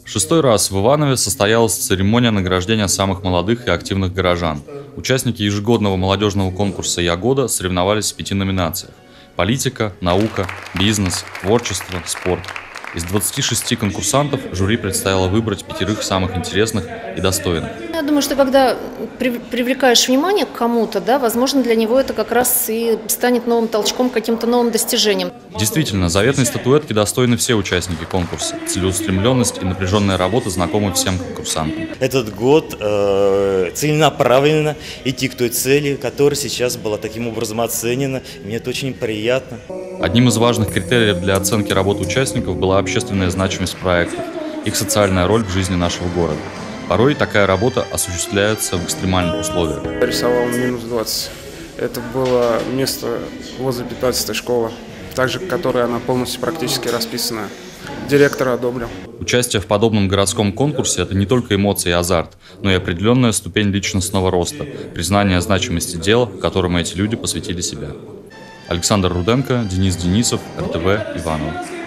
Шестой раз в Иванове состоялась церемония награждения самых молодых и активных горожан. Участники ежегодного молодежного конкурса «Я-года» соревновались в 5 номинациях: политика, наука, бизнес, творчество, спорт. Из 26 конкурсантов жюри представило выбрать 5 самых интересных и достойных. Я думаю, что когда привлекаешь внимание к кому-то, да, возможно, для него это как раз и станет новым толчком, каким-то новым достижением. Действительно, заветной статуэтки достойны все участники конкурса. Целеустремленность и напряженная работа знакомы всем конкурсантам. Этот год целенаправленно идти к той цели, которая сейчас была таким образом оценена. Мне это очень приятно. Одним из важных критериев для оценки работы участников была общественная значимость проектов, их социальная роль в жизни нашего города. Порой такая работа осуществляется в экстремальных условиях. Я рисовал минус 20. Это было место возле 15-й школы, также которой она полностью практически расписана. Директор одобрил. Участие в подобном городском конкурсе – это не только эмоции и азарт, но и определенная ступень личностного роста, признание значимости дела, которому эти люди посвятили себя. Александр Руденко, Денис Денисов, РТВ, Иваново.